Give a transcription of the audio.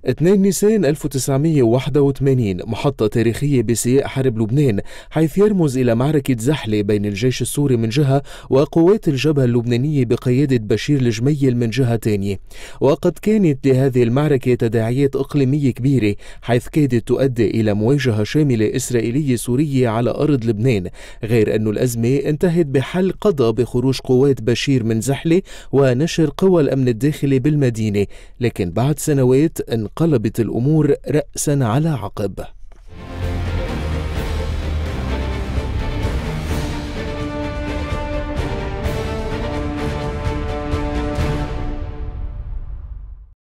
2 نيسان 1981 محطة تاريخية بسياق حرب لبنان، حيث يرمز إلى معركة زحلة بين الجيش السوري من جهة وقوات الجبهة اللبنانية بقيادة بشير الجميل من جهة تانية. وقد كانت لهذه المعركة تداعيات إقليمية كبيرة، حيث كادت تؤدي إلى مواجهة شاملة إسرائيلية سورية على أرض لبنان، غير أن الأزمة انتهت بحل قضى بخروج قوات بشير من زحلة ونشر قوى الأمن الداخلي بالمدينة، لكن بعد سنوات انقلبت الأمور رأسا على عقب.